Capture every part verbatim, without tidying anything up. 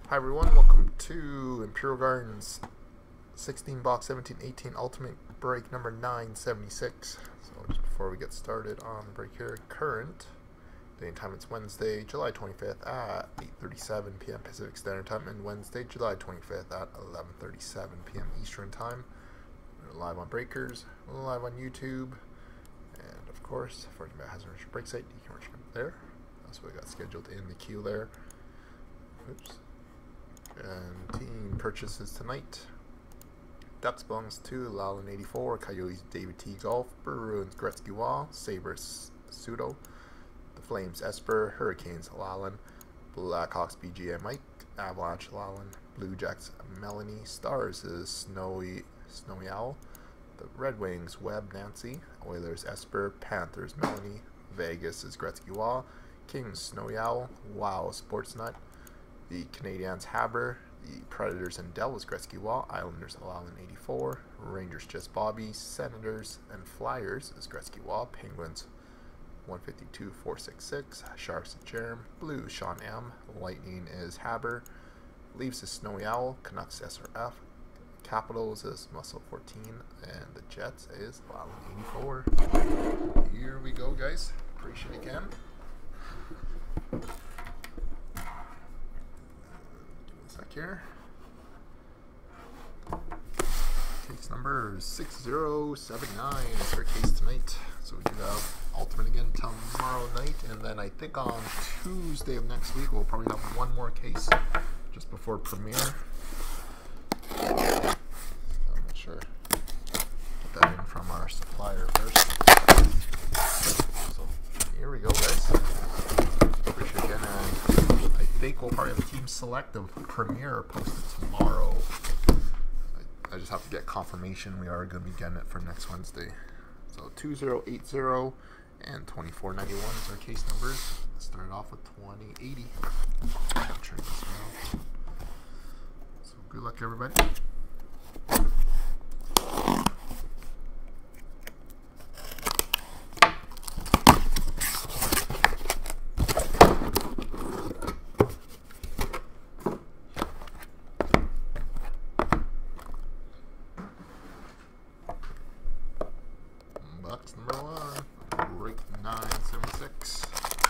Hi everyone, welcome to Imperial Gardens sixteen box seventeen eighteen Ultimate Break number nine seventy-six. So just before we get started on the break here, current day and time, it's Wednesday, July twenty-fifth at eight thirty-seven p m Pacific Standard Time, and Wednesday, July twenty-fifth at eleven thirty-seven p m Eastern Time. We're live on Breakers, live on YouTube, and of course, if anybody has a registered break site, you can register there. That's what we got scheduled in the queue there. Oops. And team purchases tonight: Ducks belongs to Lalin eighty-four, Coyotes David T. Golf, Bruins Gretzky Wall, Sabres Pseudo, the Flames Esper, Hurricanes Lalin, Blackhawks B G A Mike, Avalanche Lalin, Blue Jacks Melanie, Stars is Snowy Snowy Owl, the Red Wings Webb Nancy, Oilers Esper, Panthers Melanie, Vegas is Gretzky Wall, Kings Snowy Owl, Wow Sportsnut, the Canadiens Haber, the Predators and Devils Gretzky Wall, Islanders Lalin eighty-four, Rangers Just Bobby, Senators and Flyers is Gretzky Wall, Penguins one fifty-two four sixty-six, Sharks Jerem, Blues Sean M, Lightning is Haber, Leafs is Snowy Owl, Canucks S R F, Capitals is Muscle fourteen, and the Jets is Lalin eighty-four. Here we go, guys. Appreciate it again. Here. Case number six zero seven nine is our case tonight. So we do have Ultimate again tomorrow night, and then I think on Tuesday of next week we'll probably have one more case just before premiere. So I'm not sure. Get that in from our supplier first. So here we go, guys. Appreciate it again. And I think we'll probably have a team select of premiere posted tomorrow. I, I just have to get confirmation we are going to be getting it for next Wednesday. So two zero eight zero and twenty-four ninety-one is our case numbers. Let's start off with twenty eighty. So good luck, everybody. Box number one, break nine seventy-six.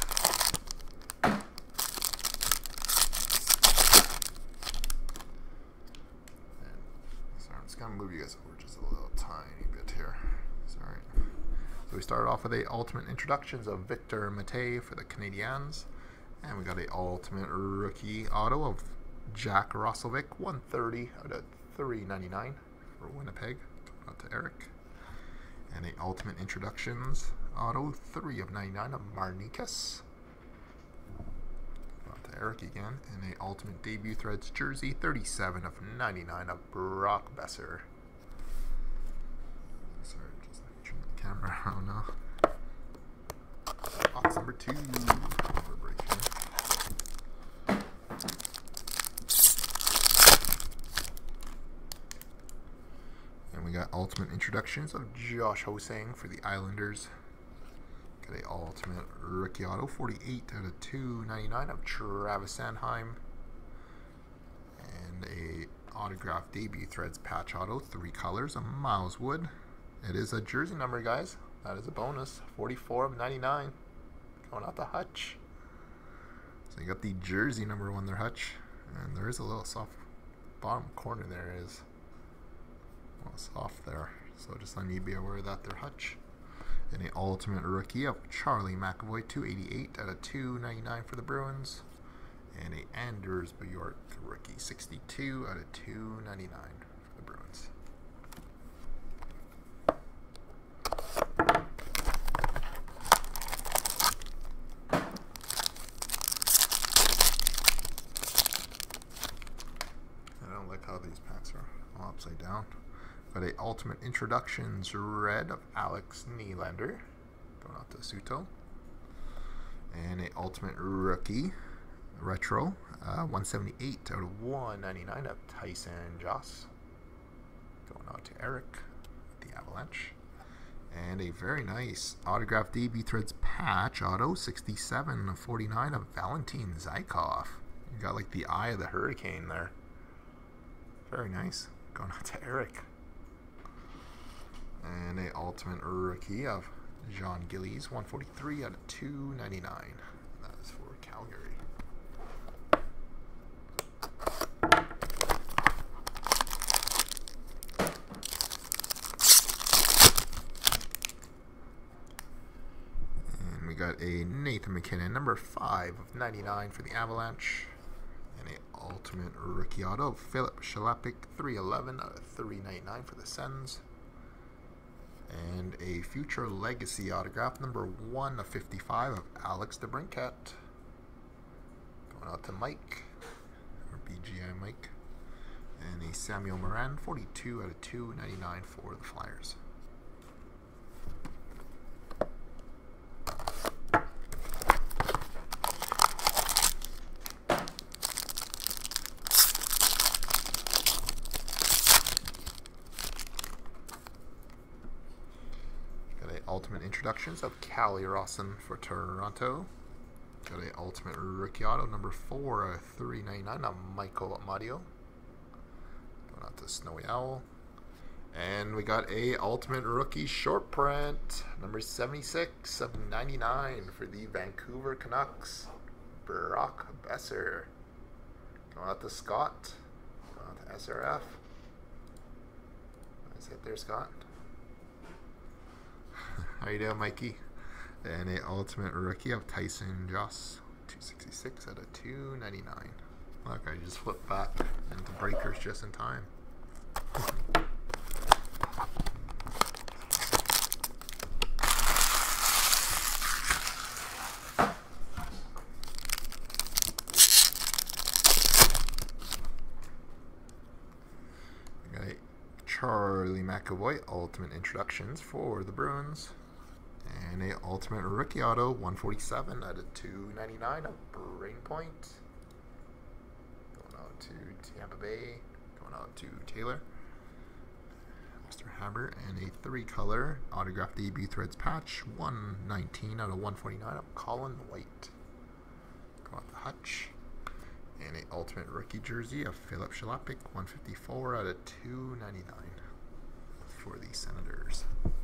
Sorry, I'm just gonna move you guys over just a little tiny bit here. Sorry. So we started off with a ultimate introductions of Victor Mete for the Canadiens, and we got a ultimate rookie auto of Jack Roslovic, one thirty out of three ninety-nine for Winnipeg. Going out to Eric. And a ultimate introductions auto three of ninety-nine of Marnikas. Out to Eric again. And a ultimate debut threads jersey thirty-seven of ninety-nine of Brock Besser. Sorry, just turn the camera around now. Box number two. Break here. We got ultimate introductions of Josh Hosang for the Islanders. Got a ultimate rookie auto forty-eight out of two ninety-nine of Travis Sanheim. And a autograph debut threads patch auto, three colors of Miles Wood. It is a jersey number, guys. That is a bonus. forty-four of ninety-nine. Going out to Hutch. So you got the jersey number one there, Hutch. And there is a little soft bottom corner there is. Well, soft there, so just I need to be aware of that there, Hutch. And the ultimate rookie of Charlie McAvoy, two eighty-eight out of two ninety-nine for the Bruins. And a Anders Bjork rookie, sixty-two out of two ninety-nine for the Bruins. I don't like how these packs are all upside down. Got a ultimate introductions red of Alex Nylander, going out to Suto, and a ultimate rookie retro uh, one seventy-eight out of one ninety-nine of Tyson Joss, going out to Eric, the Avalanche, and a very nice autograph debut threads patch auto sixty-seven of forty-nine of Valentin Zykov, got like the eye of the hurricane there. Very nice. Going out to Eric. And a ultimate rookie of John Gillies, one forty-three out of two ninety-nine. That is for Calgary. And we got a Nathan MacKinnon, number five of ninety-nine for the Avalanche. And a ultimate rookie auto of Philip Shalapik, three eleven out of three ninety-nine for the Sens. And a future legacy autograph, number one of fifty-five of Alex DeBrincat. Going out to Mike, or B G I Mike. And a Samuel Morin, forty-two out of two ninety-nine for the Flyers. Ultimate introductions of Calle Rawson for Toronto. Got a ultimate rookie auto number four of three ninety-nine of Michael Amadio. Going out to Snowy Owl. And we got a ultimate rookie short print number seventy-six of ninety-nine for the Vancouver Canucks, Brock Boeser. Going out to Scott. Going out to S R F. Nice hit there, Scott. How you doing, Mikey? And a ultimate rookie of Tyson Joss, two sixty-six out of two ninety-nine. Look, I just flipped back into breakers just in time. We got a Charlie McAvoy ultimate introductions for the Bruins. And a ultimate rookie auto, one forty-seven out of two ninety-nine of Brain Point. Going out to Tampa Bay. Going out to Taylor. Mister Haber. And a three-color autographed debut threads patch, one nineteen out of one forty-nine of Colin White. Going out to Hutch. And a ultimate rookie jersey of Philip Shalapik, one fifty-four out of two ninety-nine for the Senators.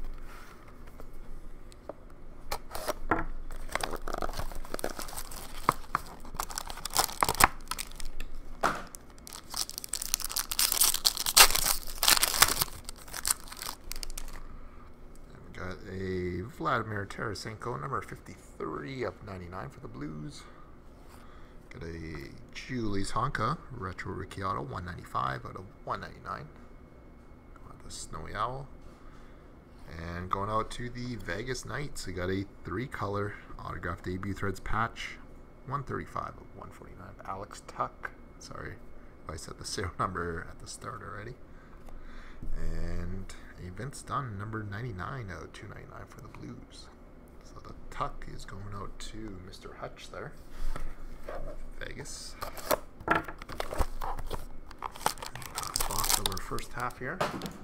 A Vladimir Tarasenko, number fifty-three of ninety-nine for the Blues. Got a Julius Honka, retro rookie auto, one ninety-five out of one ninety-nine. Going out to Snowy Owl. And going out to the Vegas Knights, we got a three-color autographed debut threads patch, one thirty-five of one forty-nine. Alex Tuck. Sorry if I said the serial number at the start already. And a Vince Dunn, number ninety-nine out of two ninety-nine for the Blues. So the tuck is going out to Mister Hutch there. Vegas. Box of our first half here.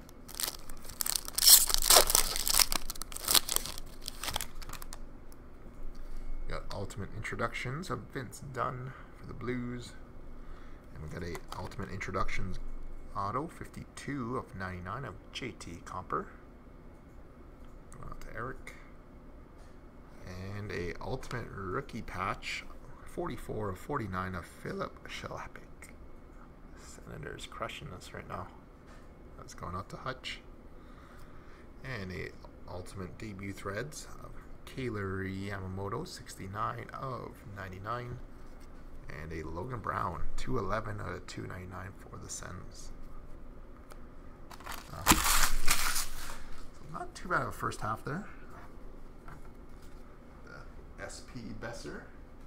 We got ultimate introductions of Vince Dunn for the Blues. And we got a ultimate introductions auto, fifty-two of ninety-nine of J T Comper. Going out to Eric. And a ultimate rookie patch, forty-four of forty-nine of Philip Shalapik. Senators crushing us right now. That's going out to Hutch. And a ultimate debut threads of Kaylor Yamamoto, sixty-nine of ninety-nine. And a Logan Brown, two eleven out of two ninety-nine for the Sens. Uh, so not too bad of a first half there. The S P Boeser.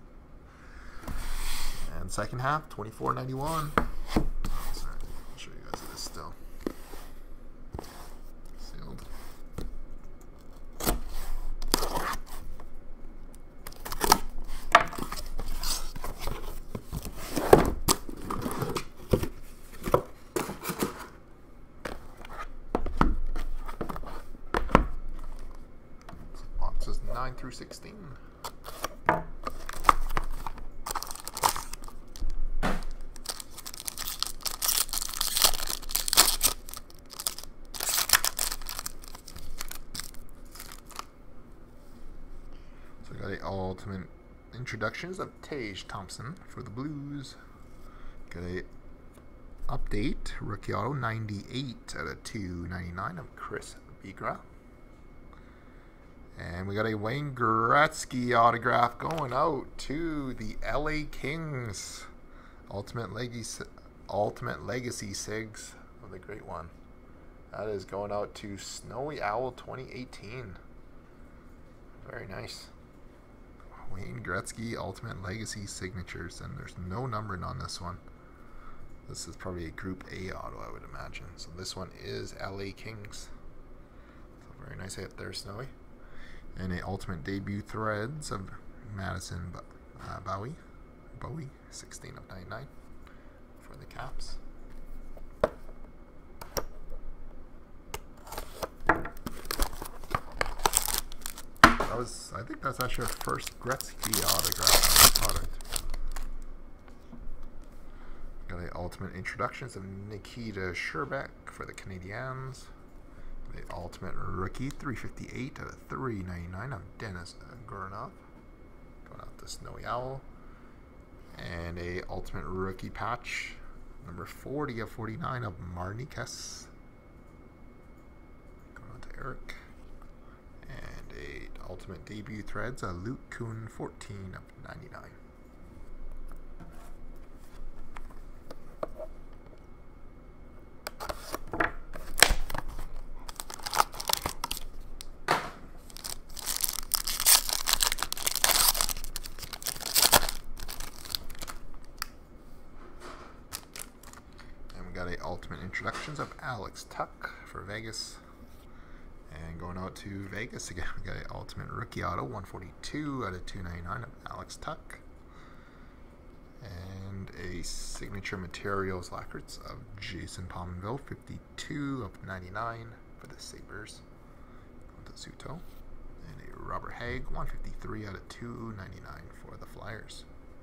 And second half, twenty-four ninety-one. Sorry, I'll show you guys this still. Sealed. Boxes nine through sixteen. ultimate introductions of Tage Thompson for the Blues. Got a update rookie auto ninety-eight out of two ninety-nine of Chris Vigra. And we got a Wayne Gretzky autograph going out to the L A Kings. Ultimate Legacy, Ultimate Legacy Sigs of the Great One. That is going out to Snowy Owl twenty eighteen. Very nice. Wayne Gretzky Ultimate Legacy Signatures, and there's no numbering on this one. This is probably a Group A auto, I would imagine. So this one is L A Kings. So very nice hit there, Snowy. And a Ultimate Debut Threads of Madison uh, Bowie. Bowie, sixteen of ninety-nine for the Caps. That was, I think that's actually our first Gretzky autograph on the product. Got a Ultimate Introductions of Nikita Sherbak for the Canadiens. The Ultimate Rookie three fifty-eight out of three ninety-nine of Dennis Gurnov. Going out to Snowy Owl. And a Ultimate Rookie Patch number forty of forty-nine of Marnikas. Going out to Eric. And a Ultimate Debut Threads of Luke Kuhn fourteen of ninety-nine. Got a Ultimate Introductions of Alex Tuck for Vegas. And going out to Vegas again, we got an Ultimate Rookie Auto one forty-two out of two ninety-nine of Alex Tuck. And a Signature Materials Lacquers of Jason Pominville, fifty-two of ninety-nine for the Sabres. Going to Zuto. And a Robert Haig one fifty-three out of two ninety-nine for the Flyers.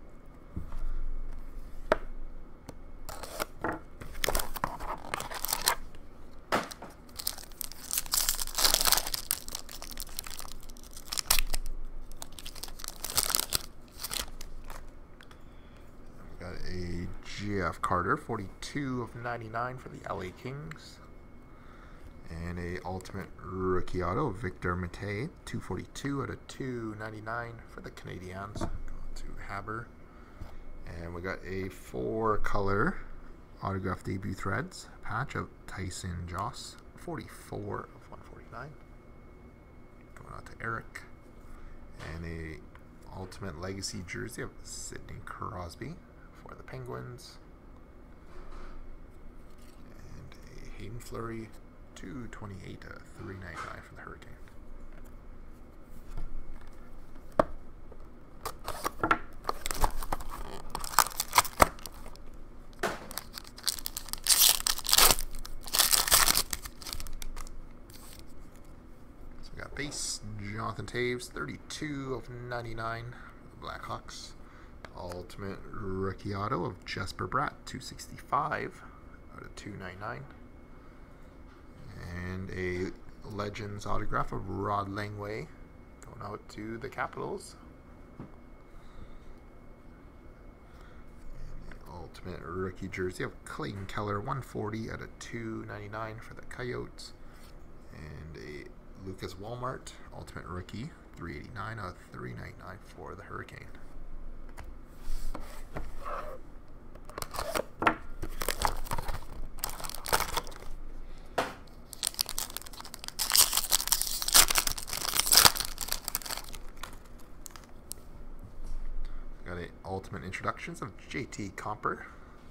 Got a J F Carter, forty-two of ninety-nine for the L A Kings. And a Ultimate Rookie Auto, Victor Mete, two forty-two out of two ninety-nine for the Canadiens. Going to Haber. And we got a four-color autograph debut threads patch of Tyson Joss, forty-four of one forty-nine. Going out to Eric. And a Ultimate Legacy jersey of Sidney Crosby for the Penguins. And a Hayden Fleury, two twenty-eight of three ninety-nine for the Hurricane. So we got base Jonathan Toews, thirty-two of ninety-nine for the Blackhawks. Ultimate Rookie Auto of Jesper Bratt, two sixty-five out of two ninety-nine. And a Legends autograph of Rod Langway going out to the Capitals. And the Ultimate Rookie jersey of Clayton Keller, one forty out of two ninety-nine for the Coyotes. And a Lucas Walmart Ultimate Rookie, three eighty-nine out of three ninety-nine for the Hurricane. Got a Ultimate Introductions of J T Comper.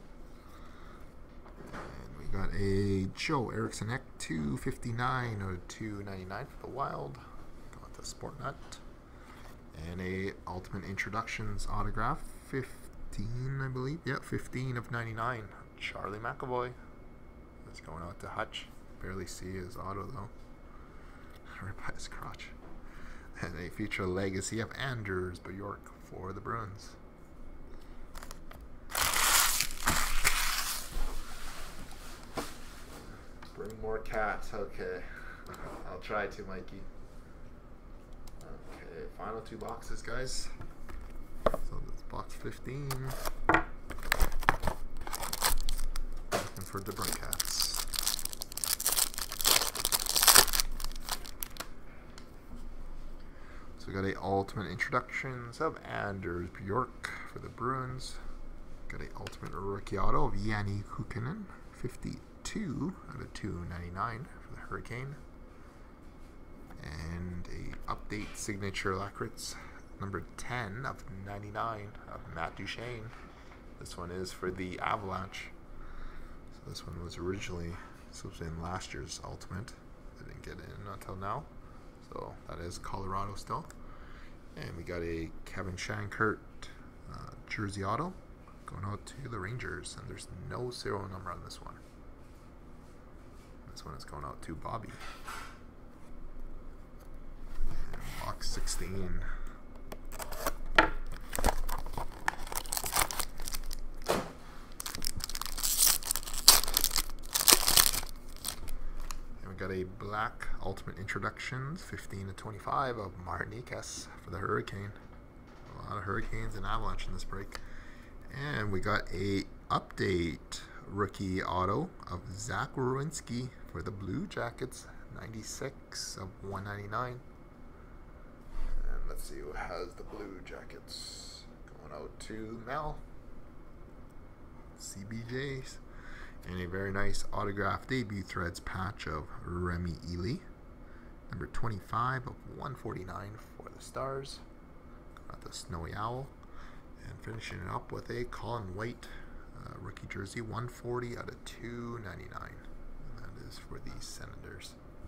And we got a Joe Eriksson Ek, two fifty-nine out of two ninety-nine for the Wild. Got the Sportnut. And a Ultimate Introductions autograph, fifteen, I believe. Yeah, fifteen of ninety-nine. Charlie McAvoy. That's going out to Hutch. Barely see his auto though. Right by his crotch. And a Future Legacy of Anders Bjork for the Bruins. Bring more cats. Okay. I'll try to, Mikey. Okay. Okay, final two boxes, guys. So that's box fifteen. Looking for the Brickcats. So we got a ultimate introductions of Anders Bjork for the Bruins. Got a ultimate rookie auto of Yanni Kukkonen, fifty-two out of two ninety-nine for the Hurricane. And a update signature Lacritz number ten of ninety-nine of Matt Duchene. This one is for the Avalanche. So this one was originally supposed to be in last year's ultimate. I didn't get in until now. So that is Colorado still. And we got a Kevin Schankert uh, jersey auto going out to the Rangers. And there's no serial number on this one. This one is going out to Bobby. And box sixteen. Got a black ultimate introductions, fifteen to twenty-five of Martin Necas for the Hurricane. A lot of Hurricanes and Avalanche in this break. And we got a update rookie auto of Zach Werenski for the Blue Jackets, ninety-six of one ninety-nine. And let's see who has the Blue Jackets. Going out to Mel. C B Js. And a very nice autographed debut threads patch of Remy Ely, number twenty-five of one forty-nine for the Stars. Got the Snowy Owl. And finishing it up with a Colin White uh, rookie jersey, one forty out of two ninety-nine. And that is for the Senators.